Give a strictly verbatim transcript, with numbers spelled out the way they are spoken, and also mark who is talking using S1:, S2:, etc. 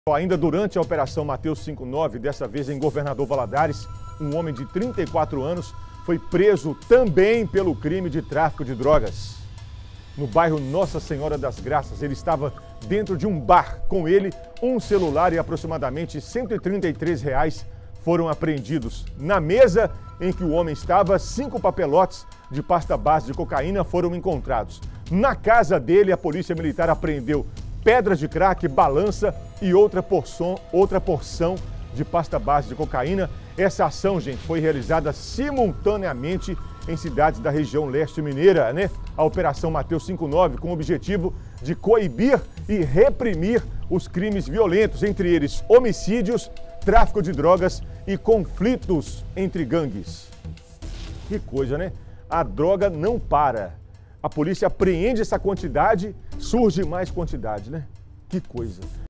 S1: Ainda durante a Operação Mateus cinquenta e nove, dessa vez em Governador Valadares, um homem de trinta e quatro anos foi preso também pelo crime de tráfico de drogas. No bairro Nossa Senhora das Graças, ele estava dentro de um bar. Com ele, um celular e aproximadamente cento e trinta e três reais foram apreendidos. Na mesa em que o homem estava, cinco papelotes de pasta base de cocaína foram encontrados. Na casa dele, a polícia militar apreendeu pedras de crack, balança e outra porção, outra porção de pasta base de cocaína. Essa ação, gente, foi realizada simultaneamente em cidades da região leste mineira, né? A Operação Mateus cinquenta e nove com o objetivo de coibir e reprimir os crimes violentos, entre eles homicídios, tráfico de drogas e conflitos entre gangues. Que coisa, né? A droga não para. A polícia apreende essa quantidade, surge mais quantidade, né? Que coisa.